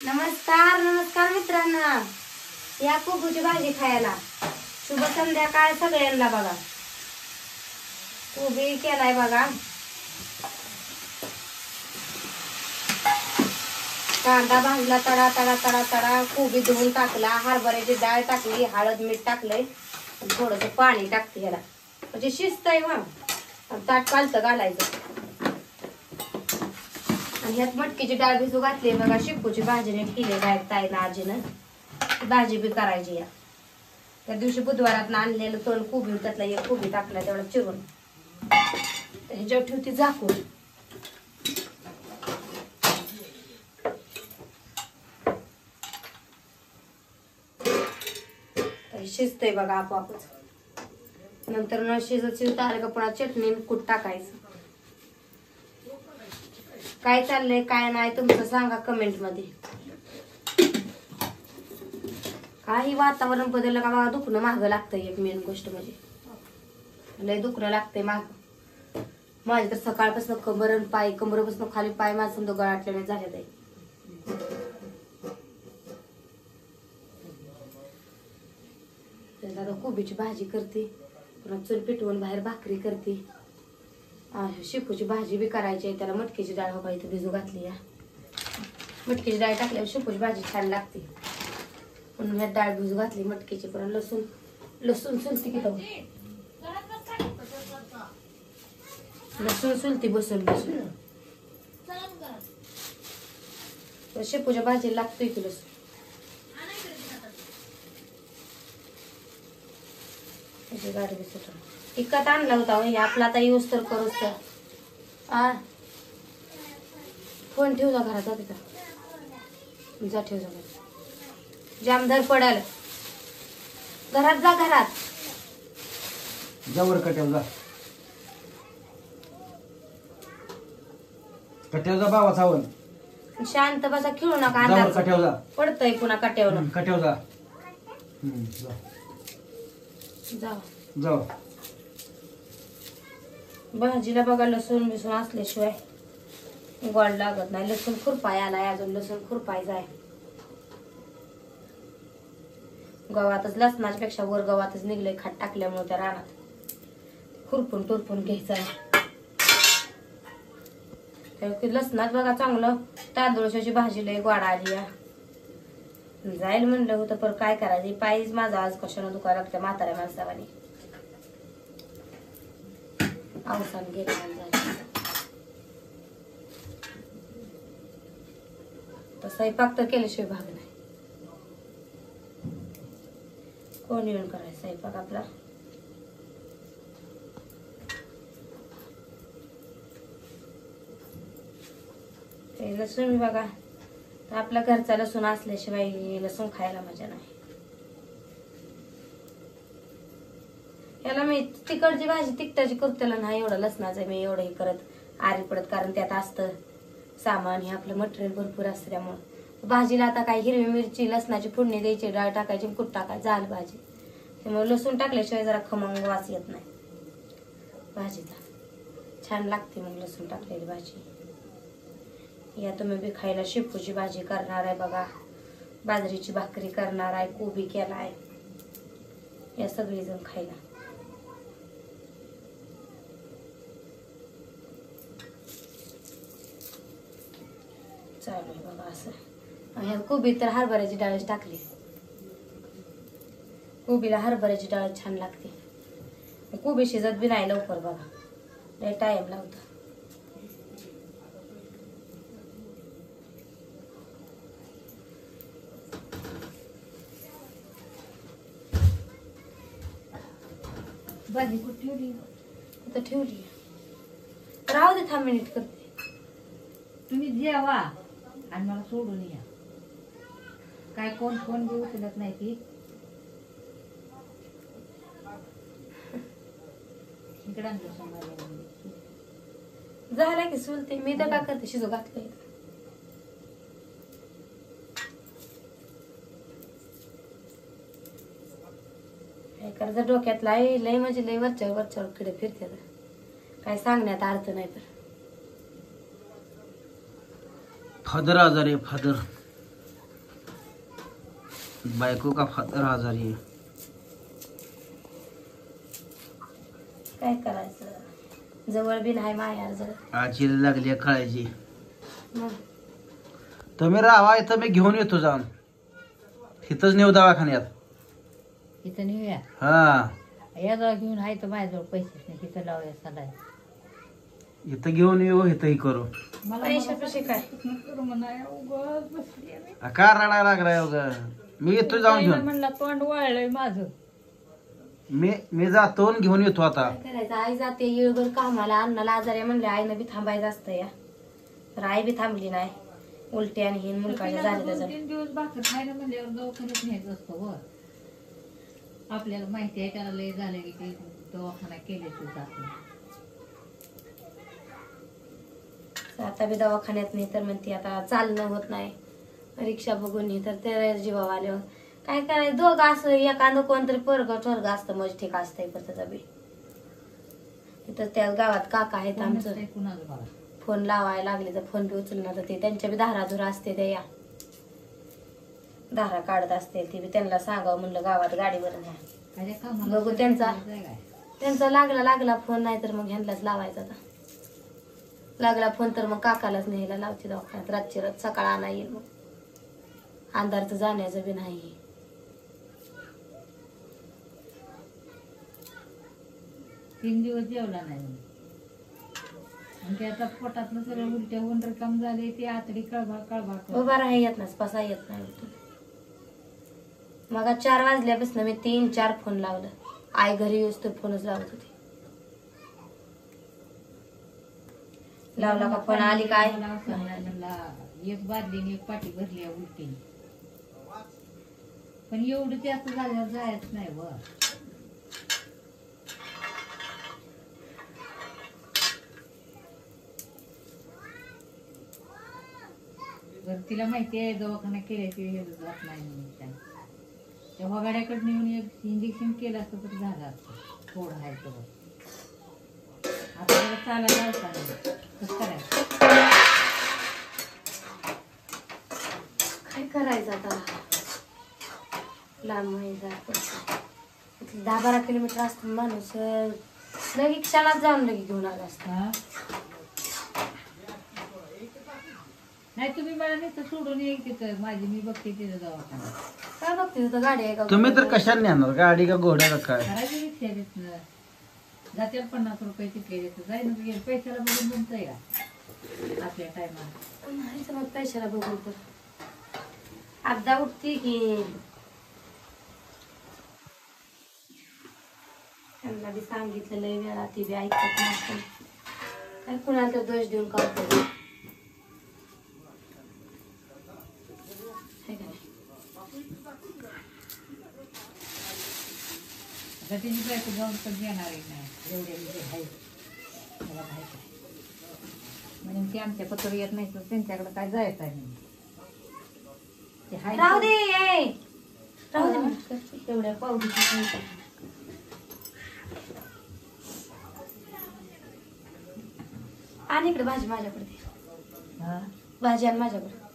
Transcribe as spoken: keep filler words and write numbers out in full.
नमस्कार नमस्कार मित्रांनो, या कोबीची भाजी खायला शुभ संध्याकाळ सगळ्यांना। बघा कोबी केलाय बघा, कांदा भाजला तडा तडा तडा तडा, कोबी धुवून टाकला, हरभऱ्याची डाळ टाकली, हळद मीठ टाकलंय, थोडंसं पाणी टाकते ह्याला म्हणजे शिजतंय वा। ताट पालतं घालायचं आणि ह्यात मटकीची डाळ भिजू घातली बघा। शेपूची भाजीने केली बाय ताईला आजीनं, भाजी बी करायची या। त्या दिवशी बुधवारात आणलेलं तोंड कोबी, त्यातला एक कोबी टाकला तेवढा चिरून, ह्याच्यावर ठेवती झाकून। शिजतंय बघा आपोआपच। नंतर न शिजत शिजत आलं का पुन्हा चटणी कूट टाकायचं। काय चाललंय काय नाही तुमचं सांगा कमेंट मध्ये। काही वातावरण बदललं का बघा दुखणं माग लागतंय। एक मेन गोष्ट म्हणजे लय दुखणं लागतंय माग। माझे तर सकाळपासून कंबर आणि पाय, कमरेपासून खाली पाय माझं समजा गळाटलेले झाले ताई। आता कोबीची भाजी करते, पुन्हा चूल पेटवून बाहेर भाकरी करते। शेपूची भाजी बी करायची आहे, त्याला मटकीची डाळ बघा इथे भिजू घातली या। मटकीची डाळ टाकल्यावर शेपूची भाजी छान लागते म्हणून ह्यात डाळ भिजू घातली मटकीची। पण लसूण लसूण सुलती की लसूण सुलती बसून बसून शेपूच्या भाजी लागतोय की लसूण। गाडी बसत इकत आणला होता आपला आता यूज तर करूच तर। आ फोन ठेव जा घरात, तिथं जा ठेव जा, जामदार पडाल घरात, जा घरात जावर कट्यावर जा, कट्यावर जा बाबा सावण। शांत बसा, खेळू नका, जावर कट्यावर जा, पडतंय पुन्हा कट्यावर। कट्यावर जा, हम्म जा जाऊ जाऊ। भाजीला बघा लसूण बिसून असल्याशिवाय गोड लागत नाही। लसूण खुरपाय आलाय, अजून लसूण खुरपायचा आहे। गव्हातच लसणाच्या पेक्षा वर गव्हातच निघलंय खाट टाकल्यामुळे त्या रानात, खुरपून टुरपून घ्यायचं आहे। लसणात बघा चांगलं तांदूळशाची भाजी लय गोड आली या। जाईल म्हणलं होतं पण काय करायचं, पायच माझा आज कशाला दुखायला लागतं म्हाताऱ्या माणसावानी। अवसान गेलं तर स्वयंपाक तर केल्याशिवाय भाग नाही। कोण येऊन करायचं स्वयंपाक आपला? ते लसूण बघा, आपला घरचा लसूण असल्याशिवाय लसूण खायला मजा नाही। याला मी तिखटची भाजी तिखटाची करते नाही एवढं लसणाचं मी एवढं हे करत आरी पडत, कारण त्यात असतं सामान हे आपलं मटेरियल भरपूर असतं त्यामुळं। भाजीला आता काय हिरवी मिरची लसणाची फोडणी द्यायची, डाळ टाकायची, कूट टाकायचं, झालं भाजी। त्यामुळे लसूण टाकल्याशिवाय जरा खमंग वास येत नाही भाजीचा, छान लागते मग लसूण टाकलेली भाजी। या तुम्ही बी खायला शेपूची भाजी करणार आहे बघा, बाजरीची भाकरी करणार आहे, कोबी केलाय, या सगळेजण खायला। चालू आहे बघा असं। ह्या कोबी तर हरभऱ्याची डाळच टाकली, कोबीला हरभऱ्याची डाळ छान लागते। कोबी शिजत बी नाही लवकर बघा, लय टाइम लावतो। भाजी कुठे ठेवली? आता ठेवली, राहू दे थांब मिनिट करते। तुम्ही जेवा आणि मला सोडून या, काय कोण कोण बी उचलत नाही ती। इकडं झाला की सुलते मी तर काय करते, शिजू घातलंय। कर्ज डोक्यात लय लय म्हणजे लय वरच्या वरच्यावर कडे फिरते, काय सांगण्यात अर्थ नाही। तर फादर आजारी फादर बायको का फादर आजारी आहे. काय करायचं, जवळ बी नाही मायार जवळ. आजीला लागली आहे काळजी. मग तुम्ही राहा इथं, मी घेऊन येतो जाऊन. इथंच नेऊ दवाखान्यात. इथं नेऊया. हा याजवळ घेऊन आहे तर माझ्याजवळ पैसेच नाही. इथं लावूया सलाय. इथं घेऊन येऊ, इथंही करू. मला पैसे पैसे काय करू म्हणाय उगाच बसली आहे. आ, का रडायला लागलाय उगा? मी येतो जाऊन ताईला घेऊन. म्हणला तोंड वाळलंय माझं. मी मी जातो आणि घेऊन येतो आता. काय करायचं, आई जाते येळभर कामाला, अण्णाला आजारी म्हणले आईनं बी थांबायचं असतं या. तर आई बी थांबली नाही. उलटी आणि हिन मुलकाच्या झालेलं दोन झालं. तीन दिवस भाकर खायला म्हणल्यावर दवाखान्यात न्यायचं असतं वर. आपल्याला माहिती आहे त्याला लय झालं की ते दवाखाना केल्याशिवाय जात नाही. आता बी दवाखान्यात नाही तर म्हणते आता चालणं होत नाही, रिक्षा बघून नाही तर ते जीवावर आल्यावर काय करायचं. दोघं असं एखादं कोणतरी पोरग टोरग असतं, मज ठीक असतंय पण त्याचा बी. तिथं त्या गावात काका आहेत आमचं, कोणाचं कुणाचं बघा. फोन लावायला लागले तर फोन बी उचलणार तर ते त्यांच्या बी धाराधुरा असते त्या या धारा काढत असते. ती बी त्यांना सांगावं म्हणलं गावात गाडीवर न्या. माझ्या कामाला बघू त्यांचा जायचं आहे. त्यांचा लागला लागला फोन, नाही तर मग ह्यांनाच लावायचा. आता लागला फोन तर मग काकालाच न्यायला लावते दवाखान्यात. रातची रात सकाळ आणा येईल. मग अंधारचं जाण्याचं बी नाही. तीन दिवस जेवला नाही म्हणे. आणि ते आता पोटातनं सगळं उलट्या होऊन रिकाम झाले. ते आतडी कळभा कळभा करत. उभा राहा येत नाही, पसा येत नाही. मग चार वाजल्यापासून मी तीन चार फोन लावलं. आई घरी येऊस तर फोनच लावत होती. लावला का फोन, आली काय मला असं म्हणायला म्हणला, एक बादलीने एक पाठी भरली आहे उलटीने. पण एवढं ते असं झाल्यावर जायच नाही व. बरं तिला माहिती आहे दवाखाना केल्याशिवाय हे जात नाही म्हणून. त्या त्या वगाड्याकडे नेऊन एक इंजेक्शन केलं असतं तर झालं असतं. थोडं आहे तर आता त्याला चालायला लावता नाही. कसं करायचं. काय करायचं आता, लांब नाही जात. दहा बारा किलोमीटर असतो माणूस, लगे क्षणात जाऊन लगे घेऊन आला असता. हा? नाही तुम्ही मला नुसतं सोडून येईल तिथं. माझी मी बघते तिथं दवाखाना. काय बघते तिथं गाडी आहे का? तुम्ही तर कशाने नेणार, गाडी का घोड्या का काय? करायची रिक्षा देत जाते पन्नास रुपये तिथले देत जाय ना. गेलं पैशाला बघून जमतंय का आपल्या टायमाला. नाही तर मग पैशाला बघून तर अर्धा उठते की. त्यांना बी सांगितलं लय वेळा, ती बी ऐकत नाही. काय कुणाला तर दोष देऊन काढतो. आता तिची बायको जाऊन पण घेणार नाही एवढ्या म्हणजे आहे मला माहित आहे. म्हणून ती आमच्या पत्र येत नाही तर त्यांच्याकडे काय जायचं आहे म्हणून. ते हाय राहू दे ए. राहू दे म्हणत करते. तेवढ्या पावडीची आणि इकडे भाजी माझ्याकडे दे. हा भाजी आणि माझ्याकडे